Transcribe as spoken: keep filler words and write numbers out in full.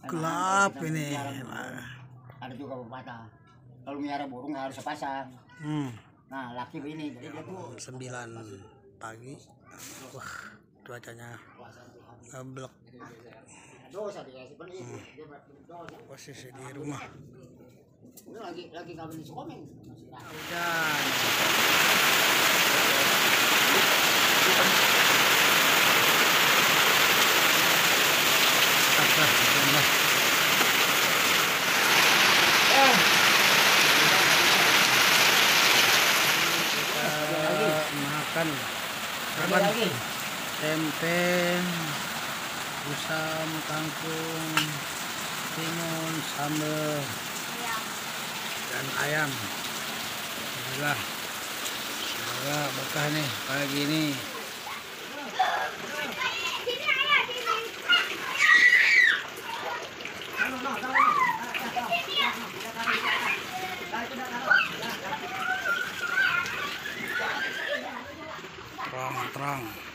Gelap ini. Ada juga pepatah, kalau miara burung harus sepasang. Hmm. Nah, laki ini jadi dia tuh sembilan pagi. Wah, cuacanya ngeblok. Dosa dia seperti itu. Dia dosa. Posisi di rumah. Ini lagi lagi ngawin di Sukomeng. Hujan. Kasar, hujan. Makan lagi tempe, busam, kangkung, timun, sambal, dan ayam. Alhamdulillah, semoga berkah nih pagi ini. Terang-terang.